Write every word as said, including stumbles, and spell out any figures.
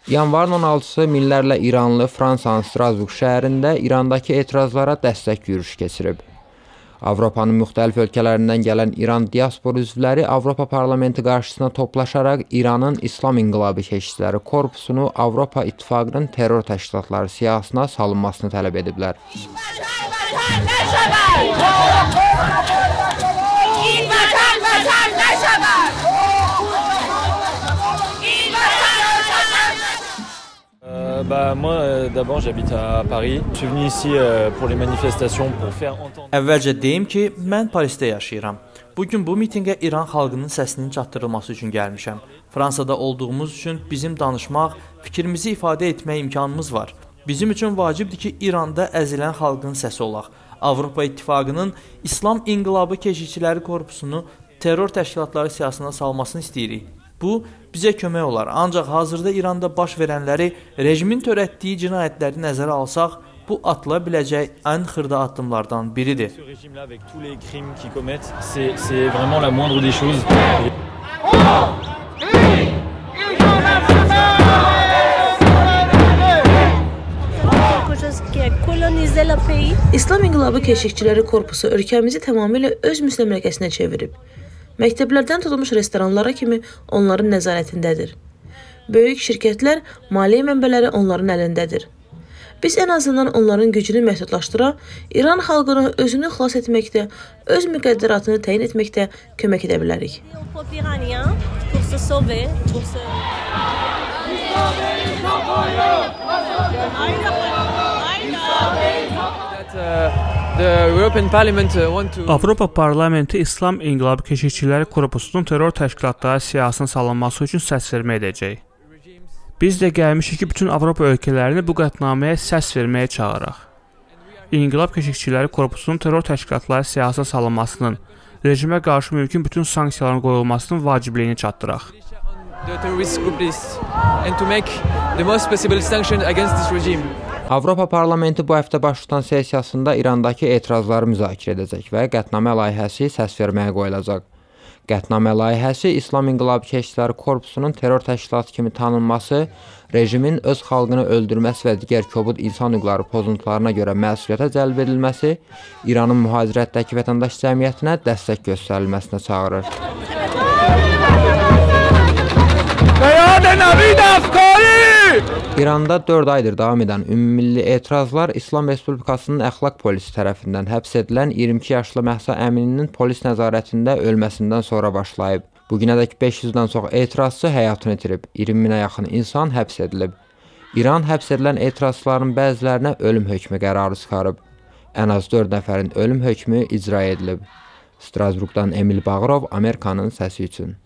Yanvarın on altısı minlərlə İranlı Fransanın Strasburq şəhərində İrandakı etirazlara dəstək yürüyüşü keçirib. Avropanın müxtəlif ölkələrindən gələn İran diaspor üzvləri Avropa Parlamenti qarşısına toplaşaraq İranın İslam İnqilabı Keşikçiləri Korpusunu Avropa İttifaqının terror təşkilatları siyahısına salınmasını tələb ediblər. Bah, moi, d'abord, j'habite à Paris. Je suis venu ici euh, pour les manifestations pour faire entendre. Əvvəlcə deyim ki, mən Parisdə yaşayıram. Bugün bu mitinqə İran xalqının səsinin çatdırılması üçün gəlmişəm. Fransada olduğumuz üçün bizim danışmaq, fikrimizi ifadə etmək imkanımız var. Bizim üçün vacibdir ki, İranda əzilən xalqın səsi olaq. Avropa İttifaqının İslam İnqilabı Keşikçiləri Korpusunu terror təşkilatları siyahısına salmasını istəyirik. Bu, bizə kömək olar. Ancaq hazırda İranda baş verənləri, rejimin törətdiyi cinayətləri nəzərə alsaq, bu atıla biləcək ən xırda addımlardan biridir. İslam İnqilabı Keşikçiləri Korpusu ölkəmizi tamamilə öz müstəmləkəsinə çevirib. Məktəblərdən tutulmuş restoranlara kimi onların nəzarətindədir. Böyük şirkətlər, maliyyə mənbələri onların əlindədir. Biz ən azından onların gücünü məhdudlaşdıra, İran xalqını özünü xilas etməkdə, öz müqəddəratını təyin etməkdə kömək edə bilərik. Avropa Parlamenti İslam İnqilabı Keşikçiləri Korpusunun terror təşkilatları siyahısına salınması üçün səs vermə edəcək. Biz də gəlmişik ki, bütün Avropa ölkələrini bu qətnaməyə səs verməyə çağıraq. İnqilab Keşikçiləri Korpusunun terror təşkilatları siyahısına salınmasının, rejimə qarşı mümkün bütün sanksiyaların qoyulmasının vacibliyini çatdıraq. Avropa Parlamenti bu həftə baş tutan sessiyasında İrandakı etirazları müzakirə edəcək və qətnamə layihəsi səs verməyə qoyulacaq. Qətnamə layihəsi İslam İnqilabı Keşikçiləri Korpusunun terror təşkilatı kimi tanınması, rejimin öz xalqını öldürməsi və digər kobud insan hüquqları pozuntularına görə məsuliyyətə cəlb edilməsi, İranın mühacirətdəki vətəndaş cəmiyyətinə dəstək göstərilməsinə çağırır. İranda dörd aydır davam edən ümummilli etirazlar İslam Respublikasının əxlaq polisi tərəfindən həbs edilən iyirmi iki yaşlı Məhsa Əmininin polis nəzarətində ölməsindən sonra başlayıb. Bugünədək beş yüzdən çox etirazçı həyatını itirib, iyirmi minə yaxın insan həbs edilib. İran həbs edilən etirazçıların bəzilərinə ölüm hökmü qərarı çıxarıb. Ən az dörd nəfərin ölüm hökmü icra edilib. Strasburqdan Emil Bağırov, Amerikanın səsi üçün.